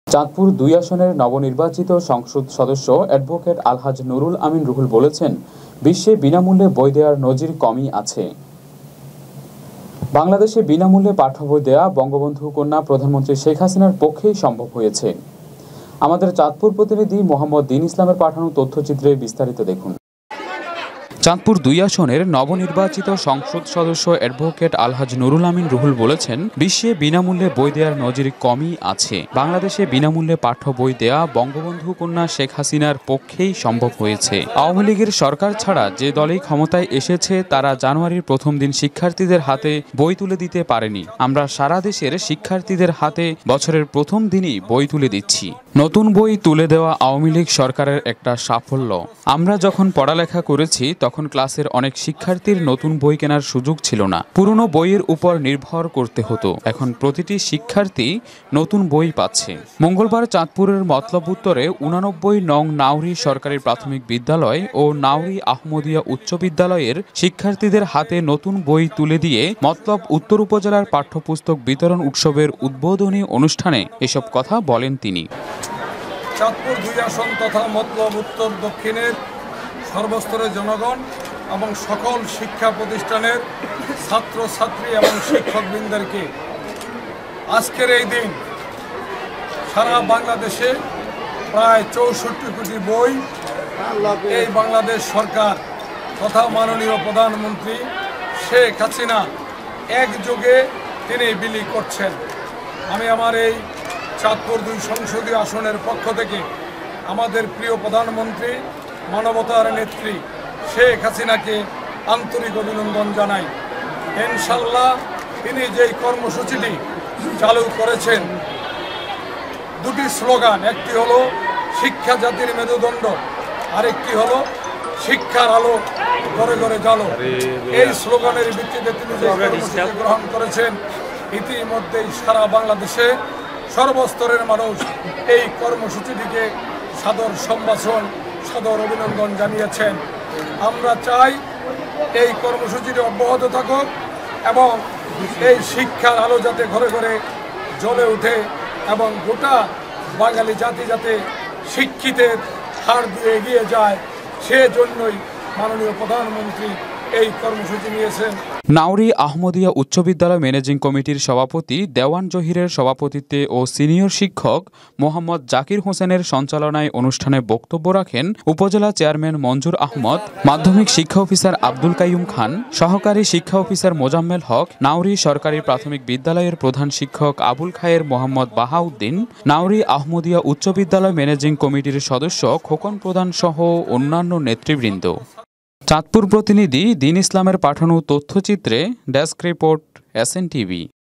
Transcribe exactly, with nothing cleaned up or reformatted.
চাঁদপুর দুই আসনের নবনির্বাচিত সংসদ সদস্য অ্যাডভোকেট আলহাজ নুরুল আমিন রুহুল বলেছেন, বিশ্বে বিনামূল্যে বই দেওয়ার নজির কমই আছে। বাংলাদেশে বিনামূল্যে পাঠ্য বই দেয়া বঙ্গবন্ধু কন্যা প্রধানমন্ত্রী শেখ হাসিনার পক্ষেই সম্ভব হয়েছে। আমাদের চাঁদপুর প্রতিনিধি মোহাম্মদ দিন ইসলামের পাঠানো তথ্যচিত্রে বিস্তারিত দেখুন। চাঁদপুর দুই আসনের নবনির্বাচিত সংসদ সদস্য অ্যাডভোকেট আলহাজ নুরুল আমিন রুহুল বলেছেন, বিশ্বে বিনামূল্যে বই দেওয়ার নজির কমই আছে। বাংলাদেশে বিনামূল্যে পাঠ্য বই দেয়া বঙ্গবন্ধু কন্যা শেখ হাসিনার পক্ষেই সম্ভব হয়েছে। আওয়ামী লীগের সরকার ছাড়া যে দলই ক্ষমতায় এসেছে তারা জানুয়ারির প্রথম দিন শিক্ষার্থীদের হাতে বই তুলে দিতে পারেনি। আমরা সারা দেশের শিক্ষার্থীদের হাতে বছরের প্রথম দিনই বই তুলে দিচ্ছি। নতুন বই তুলে দেওয়া আওয়ামী লীগ সরকারের একটা সাফল্য। আমরা যখন পড়ালেখা করেছি তখন ক্লাসের অনেক শিক্ষার্থীর নতুন বই কেনার সুযোগ ছিল না, পুরনো বইয়ের উপর নির্ভর করতে হতো। এখন প্রতিটি শিক্ষার্থী নতুন বই পাচ্ছে। মঙ্গলবার চাঁদপুরের মতলব উত্তরে উনানব্বই নং নাউরি সরকারি প্রাথমিক বিদ্যালয় ও নাউরি আহমদিয়া উচ্চ বিদ্যালয়ের শিক্ষার্থীদের হাতে নতুন বই তুলে দিয়ে মতলব উত্তর উপজেলার পাঠ্যপুস্তক বিতরণ উৎসবের উদ্বোধনী অনুষ্ঠানে এসব কথা বলেন তিনি। চাঁদপুর দুই আসন তথা মতলব উত্তর দক্ষিণের সর্বস্তরের জনগণ এবং সকল শিক্ষা প্রতিষ্ঠানের ছাত্র ছাত্রী এবং শিক্ষকবৃন্দকে আজকের এই দিন সারা বাংলাদেশে প্রায় চৌষট্টি কোটি বই এই বাংলাদেশ সরকার তথা মাননীয় প্রধানমন্ত্রী শেখ হাসিনা একযোগে তিনি বিলি করছেন। আমি আমার এই চাঁদপুর দুই সংসদীয় আসনের পক্ষ থেকে আমাদের প্রিয় প্রধানমন্ত্রী মানবতার নেত্রী শেখ হাসিনাকে আন্তরিক অভিনন্দন জানাই। ইনশাল্লাহ তিনি যেই কর্মসূচিটি চালু করেছেন, দুটি স্লোগান, একটি হলো শিক্ষা জাতির মেরুদণ্ড, আরেকটি হলো শিক্ষার আলো ঘরে ঘরে জালো। এই স্লোগানের ভিত্তিতে তিনি যে কর্মসূচি গ্রহণ করেছেন, ইতিমধ্যেই সারা বাংলাদেশে সর্বস্তরের মানুষ এই কর্মসূচিটিকে সাদর সম্ভাষণ সাদর অভিনন্দন জানিয়েছেন। আমরা চাই এই কর্মসূচিটি অব্যাহত থাকুক এবং এই শিক্ষার আলো যাতে ঘরে ঘরে জ্বলে ওঠে এবং গোটা বাঙালি জাতি যাতে শিক্ষিতের হার দিয়ে এগিয়ে যায়, সেজন্যই মাননীয় প্রধানমন্ত্রী এই কর্মসূচি নিয়েছেন। নাউরি আহমদিয়া উচ্চ বিদ্যালয় ম্যানেজিং কমিটির সভাপতি দেওয়ান জহিরের সভাপতিত্বে ও সিনিয়র শিক্ষক মোহাম্মদ জাকির হোসেনের সঞ্চালনায় অনুষ্ঠানে বক্তব্য রাখেন উপজেলা চেয়ারম্যান মঞ্জুর আহমদ, মাধ্যমিক শিক্ষা অফিসার আব্দুল কাইয়ুম খান, সহকারী শিক্ষা অফিসার মোজাম্মেল হক, নাউরি সরকারি প্রাথমিক বিদ্যালয়ের প্রধান শিক্ষক আবুল খায়ের মোহাম্মদ বাহাউদ্দিন, নাউরি আহমদিয়া উচ্চ বিদ্যালয় ম্যানেজিং কমিটির সদস্য খোকন প্রধান সহ অন্যান্য নেতৃবৃন্দ। চাঁদপুর প্রতিনিধি দিন ইসলামের পাঠানো তথ্যচিত্রে desk report S N TV.